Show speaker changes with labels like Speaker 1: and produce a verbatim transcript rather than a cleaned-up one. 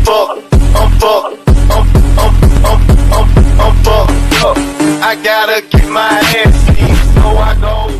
Speaker 1: fucked, I'm fucked, I'm, I'm, I'm, I'm, I'm fucked up. I gotta get my ass beat, so I go.